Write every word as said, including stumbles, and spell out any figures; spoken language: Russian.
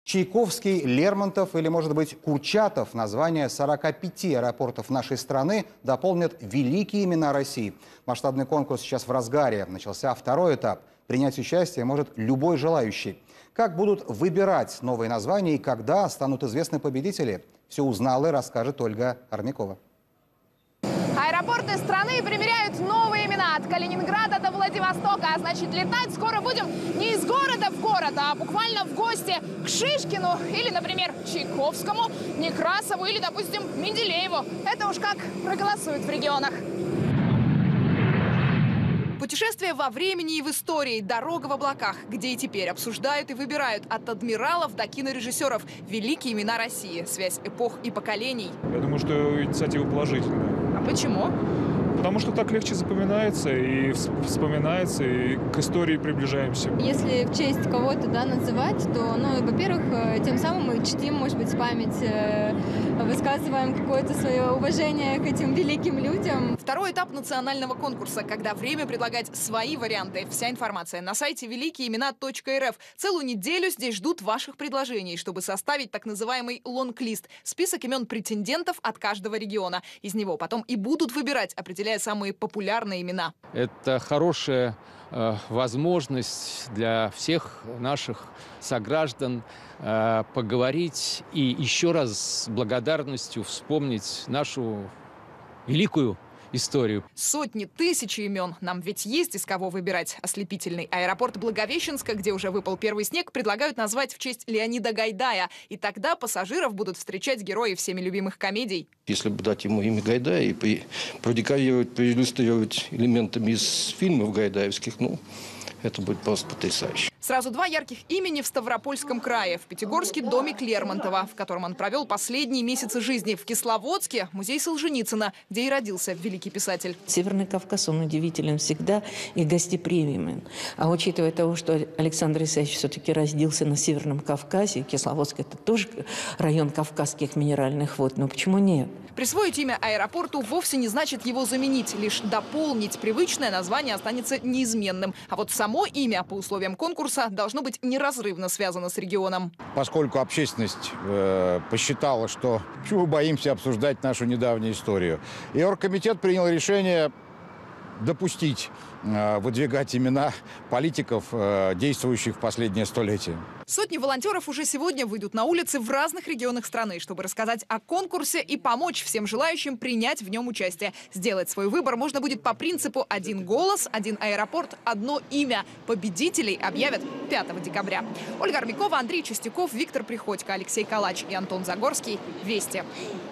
Чайковский, Лермонтов или, может быть, Курчатов. Названия сорока пяти аэропортов нашей страны дополнят великие имена России. Масштабный конкурс сейчас в разгаре. Начался второй этап. Принять участие может любой желающий. Как будут выбирать новые названия и когда станут известны победители? Все узнала и расскажет Ольга Армякова. Аэропорты страны примеряют новые имена от Калининграда до Владивостока. А значит, летать скоро будем не из города в город, а буквально в гости к Шишкину или, например, Чайковскому, Некрасову или, допустим, Менделееву. Это уж как проголосуют в регионах. Путешествие во времени и в истории, дорога в облаках, где и теперь обсуждают и выбирают от адмиралов до кинорежиссеров великие имена России, связь эпох и поколений. Я думаю, что инициатива положительная. А почему? Потому что так легче запоминается и вспоминается, и к истории приближаемся. Если в честь кого-то, да, называть, то, ну, во-первых, тем самым мы чтим, может быть, память, высказываем какое-то свое уважение к этим великим людям. Второй этап национального конкурса, когда время предлагать свои варианты. Вся информация на сайте великие имена точка эр эф. Целую неделю здесь ждут ваших предложений, чтобы составить так называемый лонг-лист. Список имен претендентов от каждого региона. Из него потом и будут выбирать, определяя самые популярные имена. Это хорошая э, возможность для всех наших сограждан э, поговорить и еще раз с благодарностью вспомнить нашу великую историю. Сотни, тысячи имен. Нам ведь есть из кого выбирать. Ослепительный аэропорт Благовещенска, где уже выпал первый снег, предлагают назвать в честь Леонида Гайдая. И тогда пассажиров будут встречать герои всеми любимых комедий. Если бы дать ему имя Гайдая и продекорировать, проиллюстрировать элементами из фильмов гайдаевских, ну, это будет просто потрясающе. Сразу два ярких имени в Ставропольском крае. В Пятигорске домик Лермонтова, в котором он провел последние месяцы жизни. В Кисловодске музей Солженицына, где и родился великий писатель. Северный Кавказ, он удивителен всегда и гостеприимен. А учитывая того, что Александр Исаевич все-таки родился на Северном Кавказе, Кисловодск – это тоже район кавказских минеральных вод, но почему нет? Присвоить имя аэропорту вовсе не значит его заменить, лишь дополнить. Привычное название останется неизменным. А вот само имя по условиям конкурса должно быть неразрывно связано с регионом. Поскольку общественность э, посчитала, что чего боимся обсуждать нашу недавнюю историю, и оргкомитет принял решение допустить э, выдвигать имена политиков, э, действующих в последнее столетие. Сотни волонтеров уже сегодня выйдут на улицы в разных регионах страны, чтобы рассказать о конкурсе и помочь всем желающим принять в нем участие. Сделать свой выбор можно будет по принципу «один голос, один аэропорт, одно имя». Победителей объявят пятого декабря. Ольга Армякова, Андрей Чистяков, Виктор Приходько, Алексей Калач и Антон Загорский. Вести.